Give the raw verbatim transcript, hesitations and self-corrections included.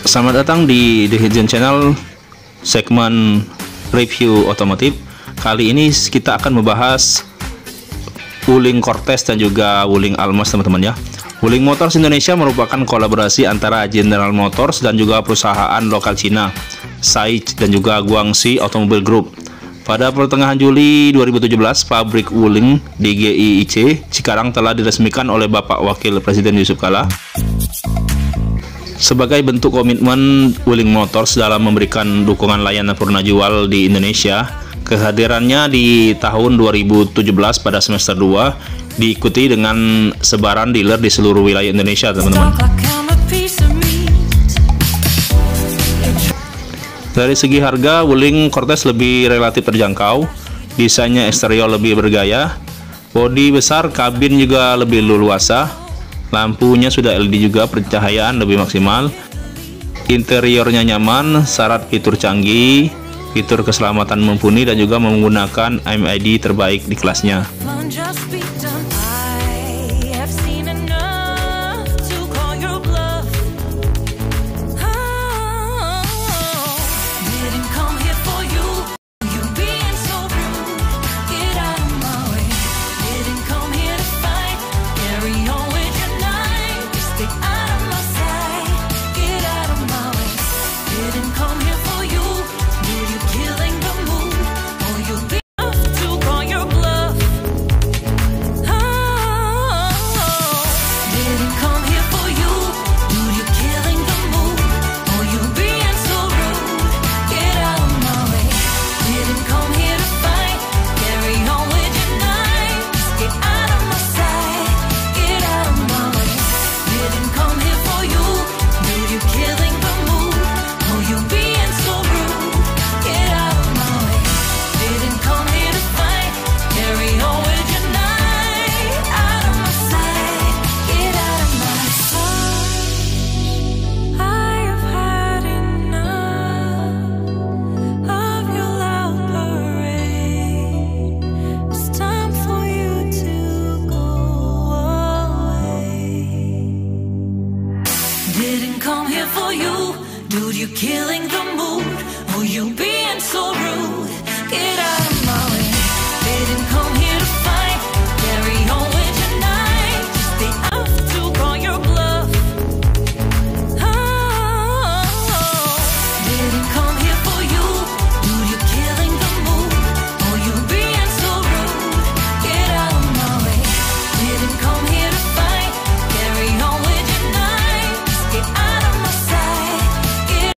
Selamat datang di The Hidden Channel, segmen review otomotif. Kali ini kita akan membahas Wuling Cortez dan juga Wuling Almas, teman-teman ya. Wuling Motors Indonesia merupakan kolaborasi antara General Motors dan juga perusahaan lokal Cina, Saic dan juga Guangxi Automobile Group. Pada pertengahan Juli dua ribu tujuh belas, pabrik Wuling di G I I C Cikarang telah diresmikan oleh Bapak Wakil Presiden Yusuf Kala. Sebagai bentuk komitmen Wuling Motors dalam memberikan dukungan layanan purna jual di Indonesia, kehadirannya di tahun dua ribu tujuh belas pada semester dua diikuti dengan sebaran dealer di seluruh wilayah Indonesia, teman-teman. Dari segi harga, Wuling Cortez lebih relatif terjangkau, desainnya eksterior lebih bergaya, bodi besar, kabin juga lebih leluasa, lampunya sudah L E D juga, pencahayaan lebih maksimal, interiornya nyaman, syarat fitur canggih, fitur keselamatan mumpuni dan juga menggunakan M I D terbaik di kelasnya. Didn't come here for you, dude, you killing the mood. Oh, you being so rude. Get out.